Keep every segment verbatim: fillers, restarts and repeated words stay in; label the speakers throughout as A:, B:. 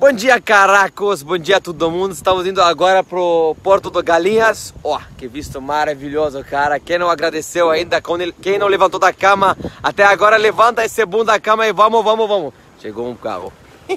A: Bom dia, caracos! Bom dia a todo mundo! Estamos indo agora pro Porto do Galinhas. Ó, oh, que visto maravilhoso, cara! Quem não agradeceu ainda, quem não levantou da cama até agora, levanta esse bunda da cama e vamos, vamos, vamos! Chegou um carro.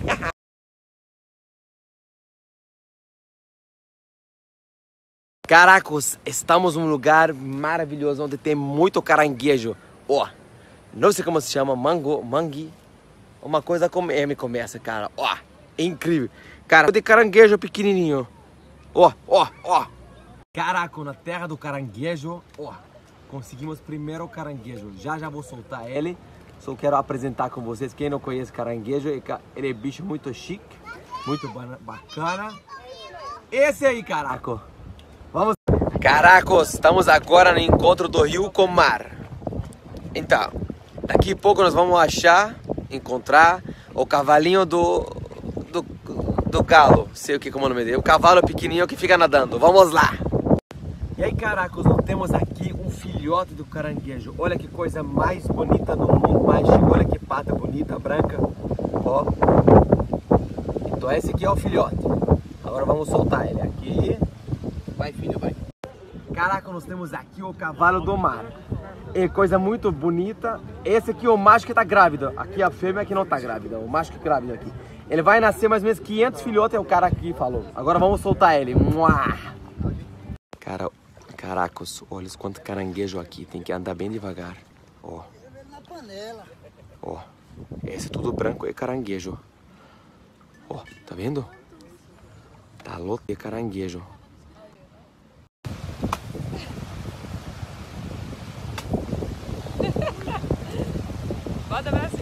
A: Caracos, estamos num lugar maravilhoso onde tem muito caranguejo. Ó, oh, não sei como se chama, mango, mangui. Uma coisa com M começa, cara. Ó, oh, é incrível. Cara, de caranguejo pequenininho. Ó, ó, ó. Caraca, na terra do caranguejo, ó. Conseguimos primeiro o caranguejo. Já já vou soltar ele. Só quero apresentar com vocês. Quem não conhece caranguejo, ele é bicho muito chique, muito bacana. Esse aí, caraca. Vamos. Caracos, estamos agora no encontro do rio com o mar. Então, daqui a pouco nós vamos achar, encontrar o cavalinho do, do, do galo. Sei o que como é o nome dele. O cavalo pequenininho que fica nadando. Vamos lá. E aí, caracos, nós temos aqui um filhote do caranguejo. Olha que coisa mais bonita do mundo, mais chique. Olha que pata bonita, branca. Ó. Então esse aqui é o filhote. Agora vamos soltar ele aqui. Vai, filho, vai. Caraca, nós temos aqui o cavalo do mar. É coisa muito bonita. Esse aqui é o macho que tá grávido. Aqui a fêmea que não tá grávida. O macho que é grávido aqui. Ele vai nascer mais ou menos quinhentos filhotes, é o cara aqui falou. Agora vamos soltar ele. Cara, caracos, olha quanto caranguejo aqui. Tem que andar bem devagar. Ó. Ó. Esse é tudo branco é caranguejo. Ó, tá vendo? Tá louco de caranguejo.
B: Bota mais.